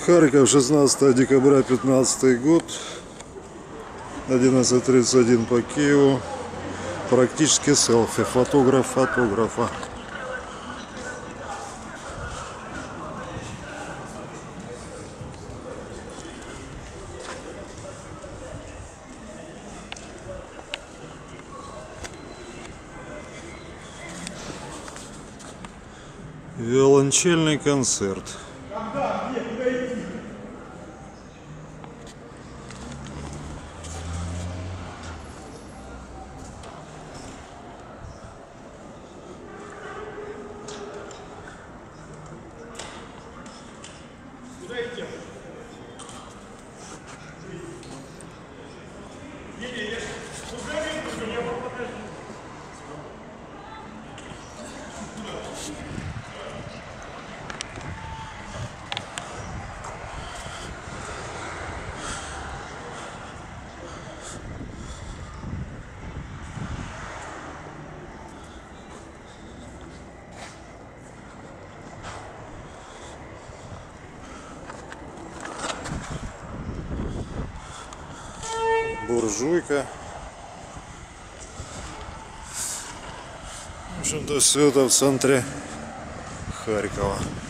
Харьков, 16 декабря 15 год, 11:31 по Киеву. Практически селфи, фотограф фотографа. Виолончельный концерт. Буржуйка. В общем-то, все это в центре Харькова.